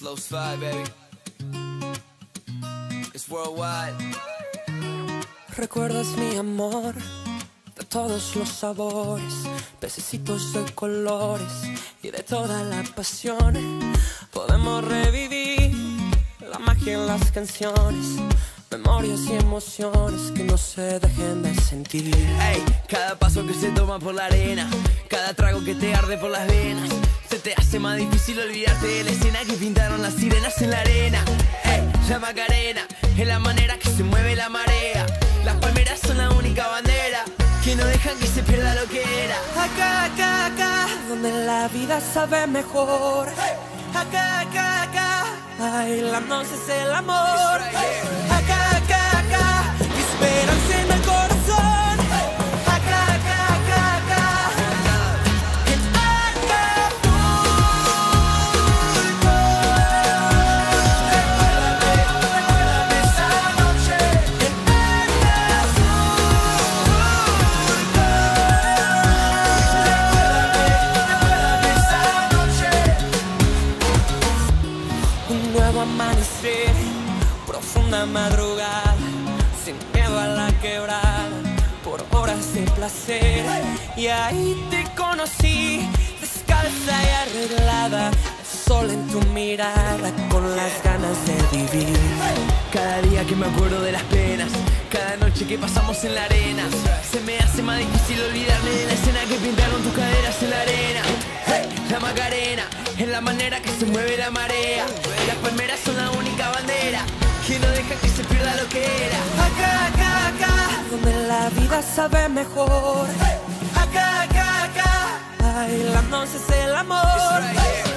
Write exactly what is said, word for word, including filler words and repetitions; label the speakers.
Speaker 1: Slow slide, baby. It's worldwide.
Speaker 2: Recuerdas mi amor de todos los sabores, pececitos de colores y de toda la pasión. Podemos revivir la magia en las canciones, memorias y emociones que no se dejen de sentir.
Speaker 1: Ey, cada paso que se toma por la arena, cada trago que te arde por las venas, se te hace más difícil olvidarte de la escena que pintaron las sirenas en la arena. Ey, la Macarena es la manera que se mueve la marea. Las palmeras son la única bandera que no dejan que se pierda lo que era.
Speaker 2: Acá, acá, acá, donde la vida sabe mejor. Acá, acá, acá, bailándonos es el amor. Acá, acá, acá, esperanza en el corazón. Acá, acá, acá, acá, en Acapulco. Recuérdame esa noche en Acapulco. Recuérdame esa noche. Un nuevo amanecer, profunda madrugada, sin miedo a la quebrada, por horas de placer. Y ahí te conocí, descalza y arreglada, el sol en tu mirada, con las ganas de vivir.
Speaker 1: Cada día que me acuerdo de las penas, cada noche que pasamos en la arena, se me hace más difícil olvidarme de la escena que pintaron tus caderas en la arena. Hey, la Macarena es la manera que se mueve la marea. Las palmeras son la única bandera que no deja que se pierda lo que era.
Speaker 2: Acá, acá, acá, donde la vida sabe mejor. Acá, acá, acá, bailándonos es el amor.